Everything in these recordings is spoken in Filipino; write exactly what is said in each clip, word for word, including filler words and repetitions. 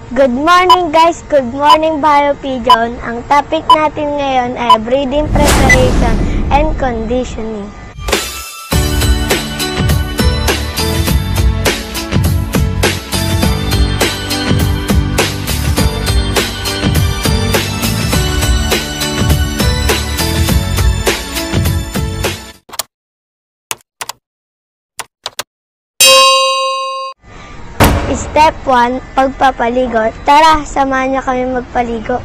Good morning guys! Good morning Bio Pigeon! Ang topic natin ngayon ay breeding preparation and conditioning. Step one, pagpapaligo. Tara, samahan niyo kami magpaligo.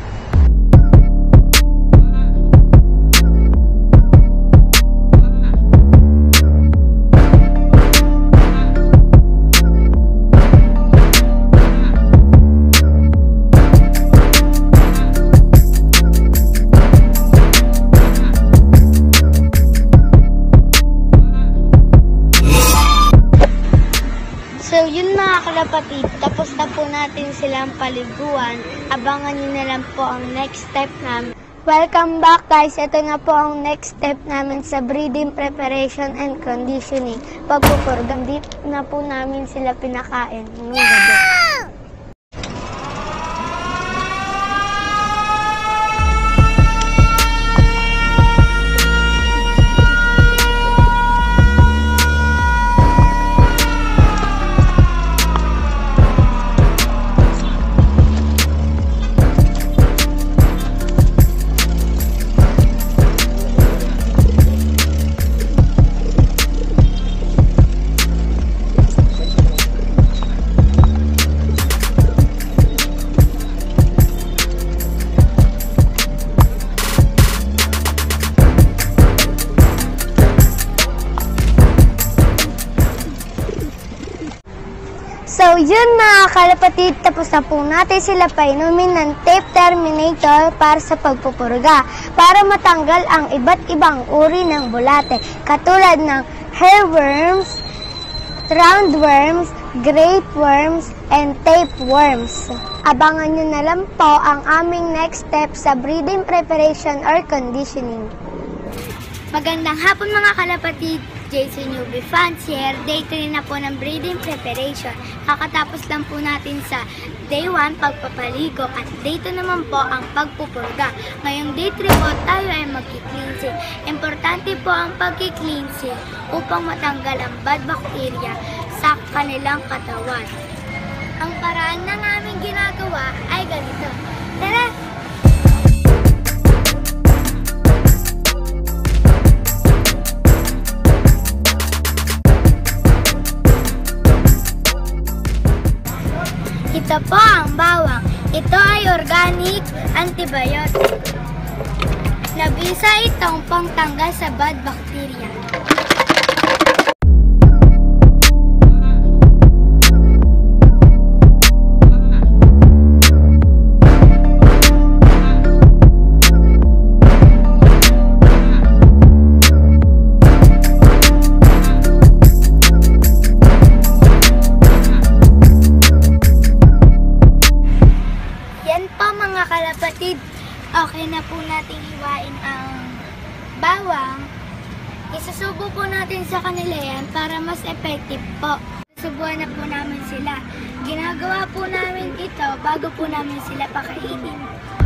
So, yun mga kalapatid, tapos na po natin silang paliguan. Abangan nyo na lang po ang next step namin. Welcome back guys! Ito na po ang next step namin sa breeding preparation and conditioning. Pagpupurgam, dito na po namin sila pinakain ngayong gabi. So, yun mga kalapatid, tapos na po natin sila painumin ng tape terminator para sa pagpupurga, para matanggal ang iba't ibang uri ng bulate, katulad ng hairworms, roundworms, grapeworms, and tapeworms. Abangan nyo na lang po ang aming next step sa breeding preparation or conditioning. Magandang hapon mga kalapatid! Jason Newbie Fans here. Day three na po ng breeding preparation. Kakatapos lang po natin sa day one, pagpapaligo, at day two naman po ang pagpupurga. Ngayong day three po, tayo ay magki-cleansing. Importante po ang pagki-cleansing upang matanggal ang bad bacteria sa kanilang katawan. Ang paraan na namin ginagawa ay ganito. Tara! Ito po ang bawang. Ito ay organic antibiotic. Nabisa itong pangtanggal sa bad bacteria. Kalapatid, okay na po nating hiwain ang bawang. Isusubo po natin sa kanila yan para mas effective po. Susubuan na po namin sila. Ginagawa po namin ito bago po namin sila pakainin.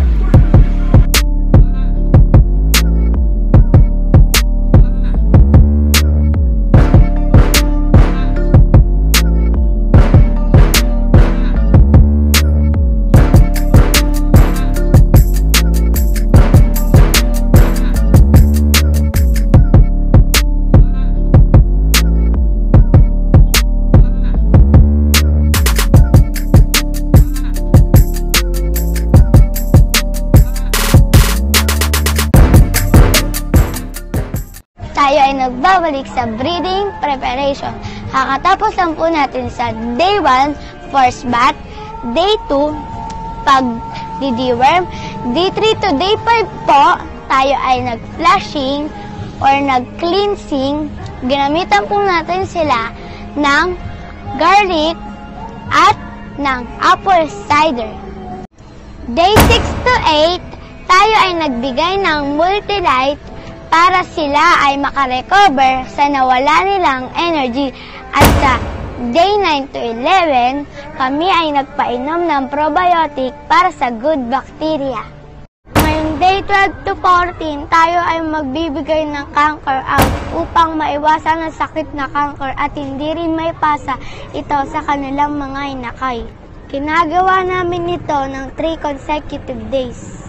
Tayo ay nagbabalik sa breeding preparation. Kakatapos lang po natin sa day one, first bath, day two, pag-deworm, day three to day five po, tayo ay nag-flushing or nag-cleansing. Ginamitan po natin sila ng garlic at ng apple cider. Day six to eight, tayo ay nagbigay ng Multilite para sila ay makarecover sa nawala nilang energy at sa Day nine to eleven, kami ay nagpainom ng probiotic para sa good bacteria. Ngayong day twelve to fourteen, tayo ay magbibigay ng canker out upang maiwasan ang sakit na canker at hindi rin may pasa ito sa kanilang mga inakay. Ginagawa namin ito ng three consecutive days.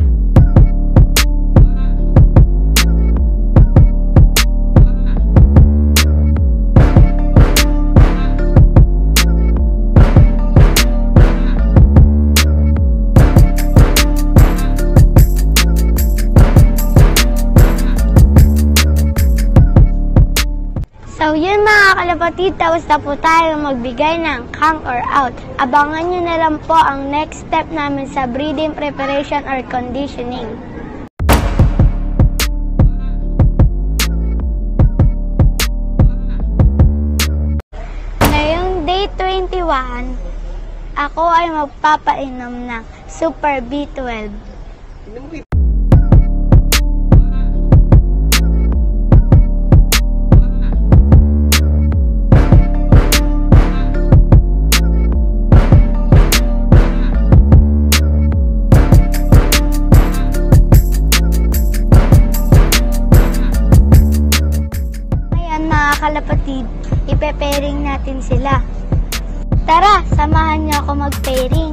So yun mga kalapatid, tapos na po tayo magbigay ng canker out. Abangan nyo na lang po ang next step namin sa breeding preparation or conditioning. Ngayong day twenty-one, ako ay magpapainom ng Super B twelve. Kalapatid, ipe-pairing natin sila. Tara, samahan niyo ako mag-pairing.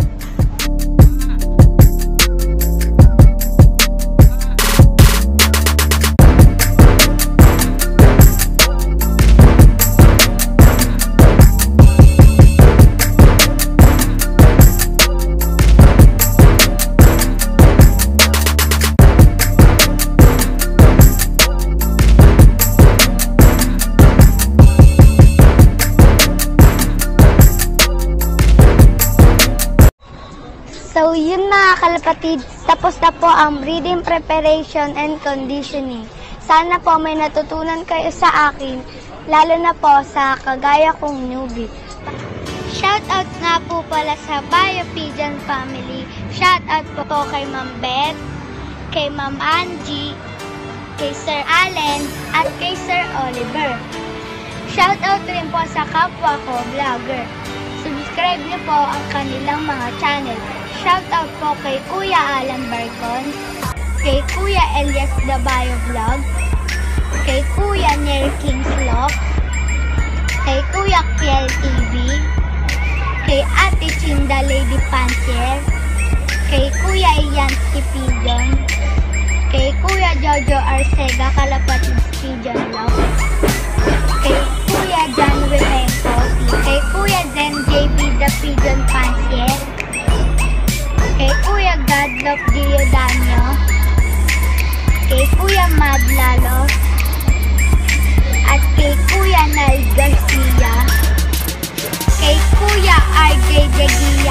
So yun mga kalapatid, tapos na po ang breeding preparation and conditioning. Sana po may natutunan kayo sa akin, lalo na po sa kagaya kong newbie. Shoutout nga po pala sa Bio Pigeon family. Shoutout po po kay Ma'am Beth, kay Ma'am Angie, kay Sir Allen, at kay Sir Oliver. Shoutout rin po sa kapwa ko vlogger. Subscribe niyo po ang kanilang mga channel. Shoutout po kay Kuya Alan Barcon, kay Kuya Elias the Bio Vlog, kay Kuya Neil Kingslop, kay Kuya Kiel T V, kay Ate Chinda Lady Pancier, kay Kuya Ian Pigeon, kay Kuya Jojo Arcega Kalapatid Pigeon Love, kay Kuya John Wimenko, kay Kuya Zen J P the Pigeon Pancier, kay Kuya Godlove Giordano, kay Kuya Mad Lalo, at kay Kuya Nal Garcia, kay Kuya R J Degia